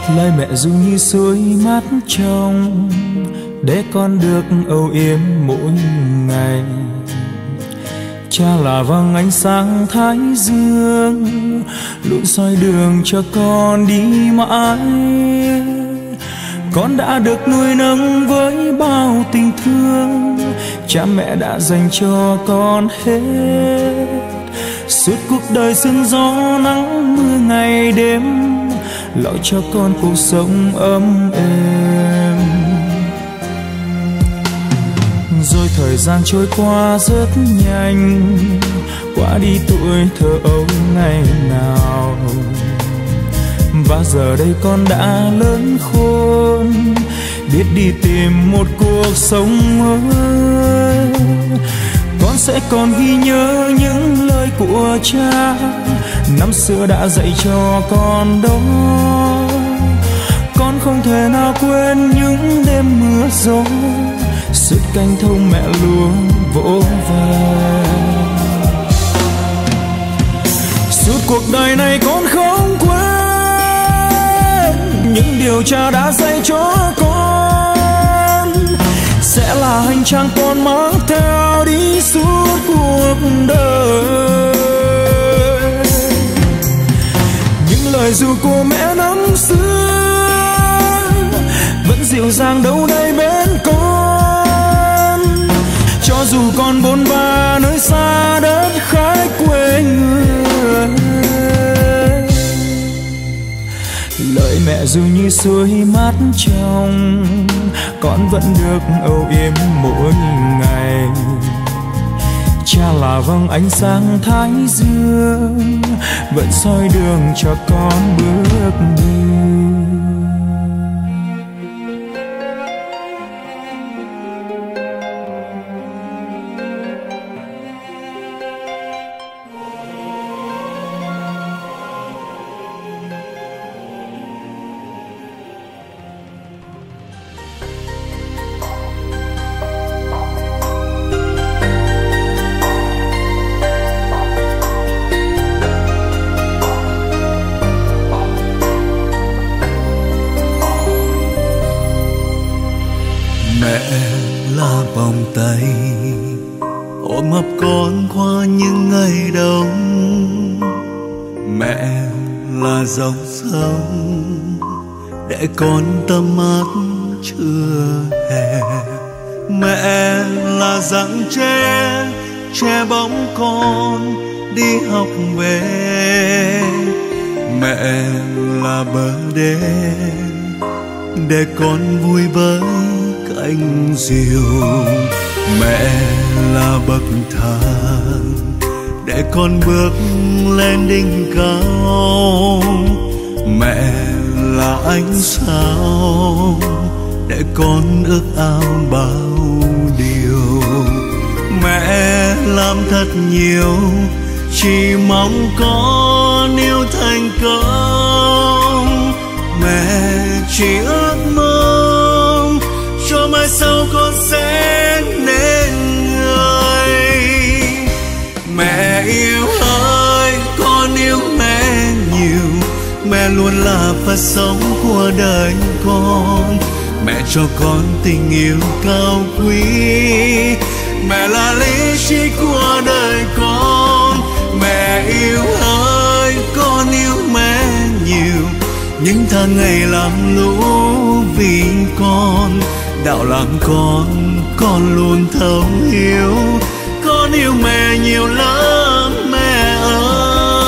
Lời mẹ ru như suối mát trong, để con được âu yếm mỗi ngày. Cha là vầng ánh sáng thái dương, luôn soi đường cho con đi mãi. Con đã được nuôi nấng với bao tình thương, cha mẹ đã dành cho con hết. Suốt cuộc đời sương gió nắng mưa ngày đêm, lo cho con cuộc sống ấm êm. Rồi thời gian trôi qua rất nhanh, qua đi tuổi thơ ấu ngày nào. Và giờ đây con đã lớn khôn, biết đi tìm một cuộc sống mới. Con sẽ còn ghi nhớ những lời của cha, năm xưa đã dạy cho con đó. Con không thể nào quên những đêm mưa gió, suốt canh thông mẹ luôn vỗ về. Suốt cuộc đời này con không quên những điều cha đã dạy cho con, sẽ là hành trang con mang theo đi suốt cuộc đời. Những lời ru của mẹ năm xưa vẫn dịu dàng đâu đây bên con, cho dù con bôn ba nơi xa đất khách quê người. Lời mẹ ru như suối mát trong, con vẫn được âu yếm mỗi ngày. Cha là vầng ánh sáng thái dương, vẫn soi đường cho con bước đi. Tay ôm ấp con qua những ngày đông. Mẹ là dòng sông để con tắm mát trưa hè. Mẹ là rặng tre che bóng con đi học về. Mẹ là bờ đê để con vui với cánh diều. Mẹ là bậc thang để con bước lên đỉnh cao. Mẹ là ánh sao để con ước ao bao điều. Mẹ làm thật nhiều chỉ mong con yêu thành công. Mẹ chỉ ước mong cho mai sau con sẽ nên người. Mẹ yêu ơi, con yêu mẹ nhiều. Mẹ luôn là phật sống của đời con. Mẹ cho con tình yêu cao quý. Mẹ là lý trí của đời con. Mẹ yêu ơi, con yêu mẹ nhiều. Những tháng ngày làm lũ vì con. Đạo làm con luôn thấu hiểu. Con yêu mẹ nhiều lắm mẹ ơi.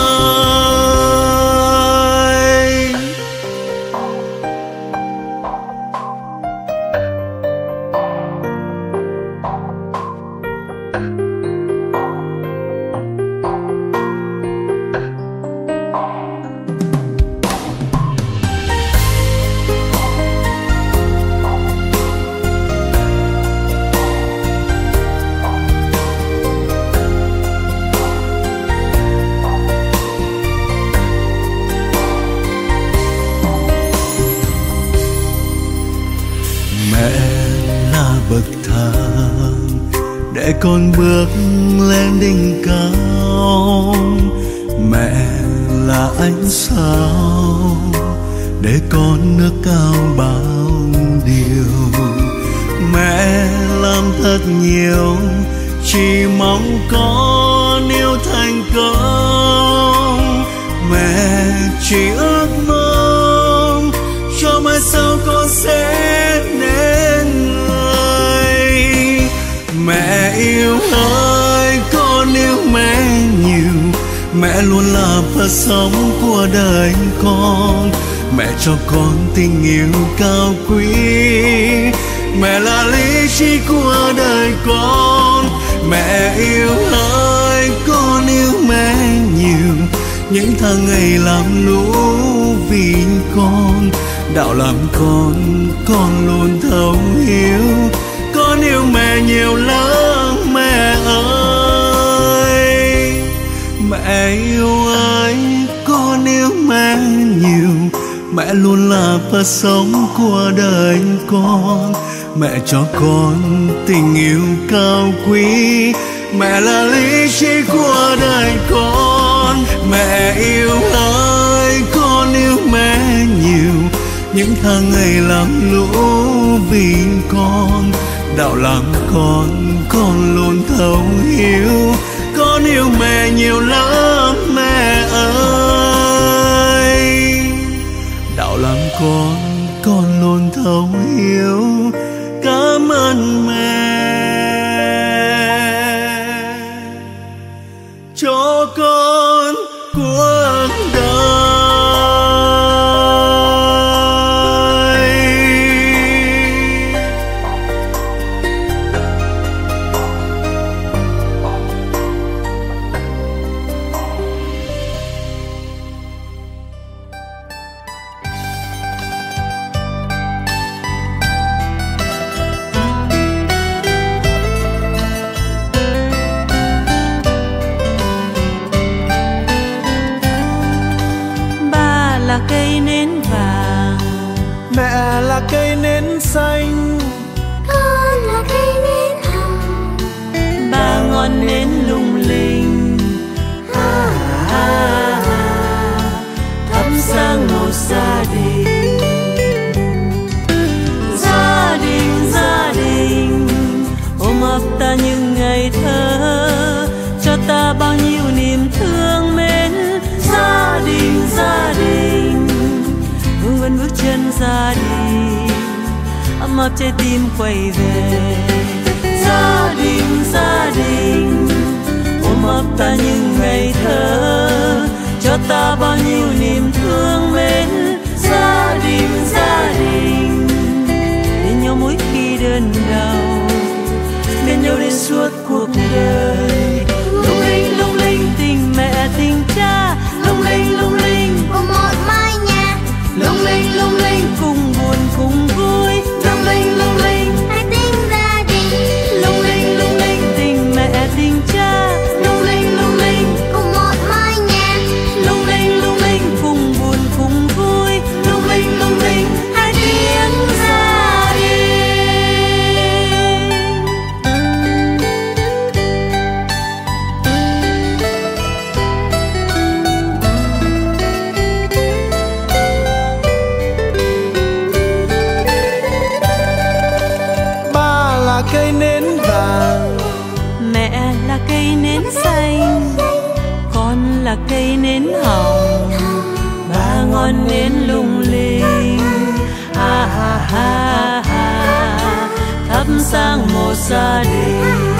Để con bước lên đỉnh cao. Mẹ là ánh sao để con ước cao bao điều. Mẹ làm thật nhiều chỉ mong con yêu thành công. Mẹ chỉ ước mong cho mai sau con sẽ nên người. Mẹ yêu ơi, con yêu mẹ nhiều. Mẹ luôn là phần sống của đời con. Mẹ cho con tình yêu cao quý. Mẹ là lý trí của đời con. Mẹ yêu ơi, con yêu mẹ nhiều. Những tháng ngày làm lũ vì con. Đạo làm con luôn thấu hiểu. Con yêu mẹ nhiều lắm mẹ ơi. Mẹ yêu ơi, con yêu mẹ nhiều. Mẹ luôn là phần sống của đời con. Mẹ cho con tình yêu cao quý. Mẹ là lý trí của đời con. Mẹ yêu ơi, con yêu mẹ nhiều. Những tháng ngày làm lũ vì con. Đạo làm con luôn thấu hiểu. Con yêu mẹ nhiều lắm mẹ ơi. Đạo làm con luôn thấu hiểu. Cảm ơn mẹ cho con cuộc đời. Cây nến vàng, mẹ là cây nến xanh, con là cây nến hồng, ba ngọn nến lung linh, thắp sáng một gia đình. Gia đình, gia đình ôm ấp ta những ngày thơ, cho ta bao nhiêu niềm thương mến. Gia đình, gia đình vương vấn bước chân gia đình, ấm áp trái tim quay về. Gia đình, gia đình ôm ấp ta những ngày thơ, cho ta bao nhiêu niềm thương mến. Gia đình, gia đình bên nhau mỗi khi đơn đau, bên nhau đến suốt cuộc đời. Lung linh tình mẹ tình cha, lung linh cùng một mái nhà. Lung linh cùng buồn cùng vui. Lung linh hai tình gia đình. Lung linh tình mẹ tình cha. Lung linh cùng một mái nhà. Lung linh cùng buồn cùng vui. Lung linh hai tiếng gia đình. Cây nến vàng, Mẹ là cây nến xanh, con là cây nến hồng, ba ngọn nến lung linh. Thắp sáng một gia đình.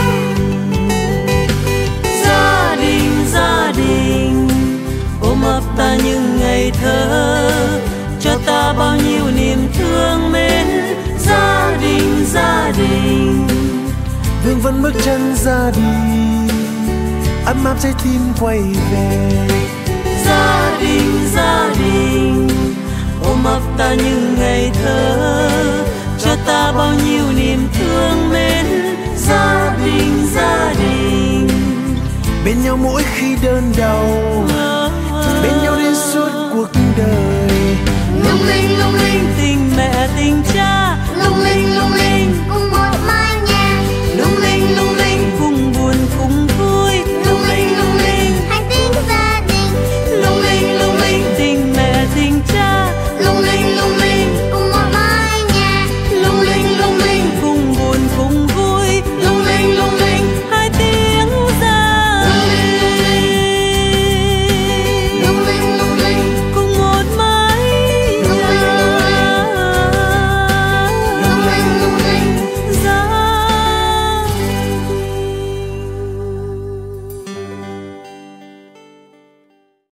Gia đình, gia đình ôm ấp ta những ngày thơ, cho ta bao nhiêu niềm thương mến. Gia đình, gia đình vương vấn bước chân gia đình, ấm áp trái tim quay về. Gia đình, gia đình ôm ấp ta những ngày thơ, cho ta bao nhiêu niềm thương mến. Gia đình, gia đình bên nhau mỗi khi đơn đau,